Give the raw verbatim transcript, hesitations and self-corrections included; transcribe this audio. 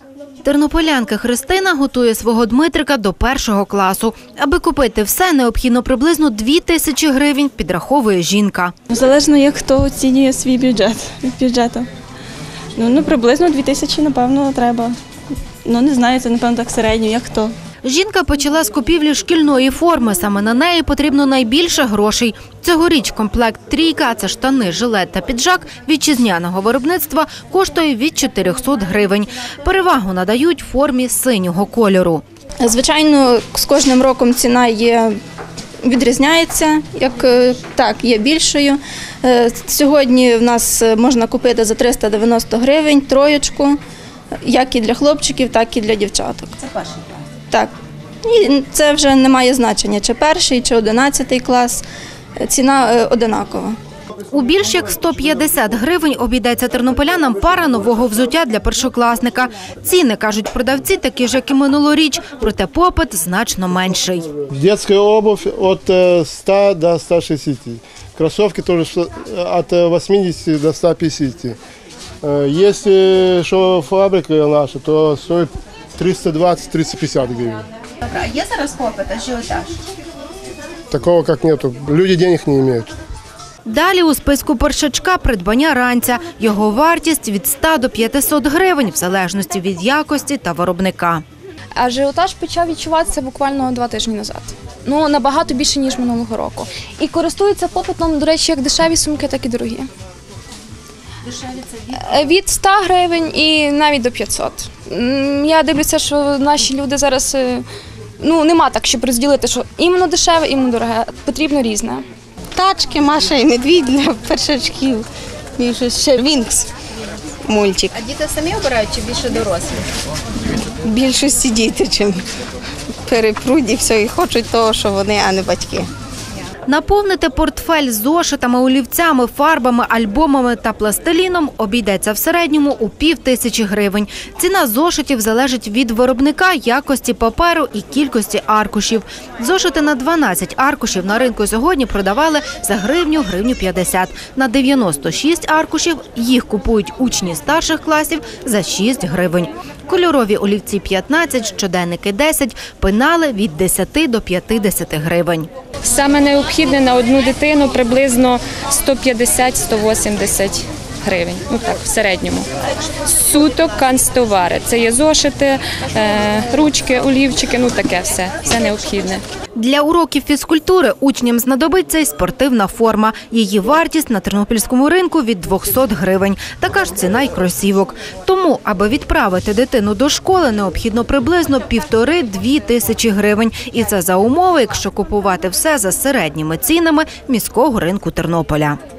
Тернополянка Христина готує свого Дмитрика до першого класу. Аби купити все, необхідно приблизно дві тисячі гривень, підраховує жінка. Залежно, як хто оцінює свій бюджет від бюджету. Ну, ну приблизно дві тисячі, напевно, треба. Ну, не знаю, це, напевно, так середньо, як хто. Жінка почала з купівлі шкільної форми. Саме на неї потрібно найбільше грошей. Цьогоріч комплект «Трійка» – це штани, жилет та піджак вітчизняного виробництва – коштує від чотирьохсот гривень. Перевагу надають формі синього кольору. Звичайно, з кожним роком ціна є, відрізняється, як так, є більшою. Сьогодні в нас можна купити за триста дев'яносто гривень троєчку, як і для хлопчиків, так і для дівчаток. Це перший клас? Так. І це вже не має значення, чи перший, чи одинадцятий клас. Ціна одинакова. У більш як сто п'ятдесят гривень обійдеться тернополянам пара нового взуття для першокласника. Ціни, кажуть продавці, такі ж, як і минулоріч, проте попит значно менший. Детская обувь від ста до ста шістдесяти. Кроссовки теж від вісімдесяти до ста п'ятдесяти. Якщо що фабрика наша, то стоїть триста двадцять - триста п'ятдесят гривень. Добре, а є зараз попит, ажіотаж? Такого як нету. Люди денег не мають. Далі у списку першачка придбання ранця. Його вартість від ста до п'ятисот гривень, в залежності від якості та виробника. Ажіотаж почав відчуватися буквально два тижні назад. Ну, набагато більше, ніж минулого року. І користуються попитом, до речі, як дешеві сумки, так і дорогі. Дешеві це від? Від ста гривень і навіть до п'ятсот. Я дивлюся, що наші люди зараз, ну, нема так, щоб розділити, що іменно дешеве, іменно дороге. Потрібно різне. Тачки, Маша і Медвідь для першачків. І щось ще Вінкс мультик. А діти самі обирають чи більше дорослі? В більшості діти, чим перепруді, все, і хочуть того, що вони, а не батьки. Наповнити портфель зошитами, олівцями, фарбами, альбомами та пластиліном обійдеться в середньому у пів тисячі гривень. Ціна зошитів залежить від виробника, якості паперу і кількості аркушів. Зошити на дванадцять аркушів на ринку сьогодні продавали за гривню, гривню п'ятдесят. На дев'яносто шість аркушів їх купують учні старших класів за шість гривень. Кольорові олівці п'ятнадцять, щоденники десять, пенали від десяти до п'ятдесяти гривень. Саме необхідне на одну дитину приблизно сто п'ятдесят - сто вісімдесят гривень, ну так, в середньому. Суто канцтовари. Це є зошити, ручки, олівчики, ну таке все, все необхідне. Для уроків фізкультури учням знадобиться й спортивна форма. Її вартість на тернопільському ринку від двохсот гривень. Така ж ціна й кросівок. Тому, аби відправити дитину до школи, необхідно приблизно півтори-дві тисячі гривень. І це за умови, якщо купувати все за середніми цінами міського ринку Тернополя.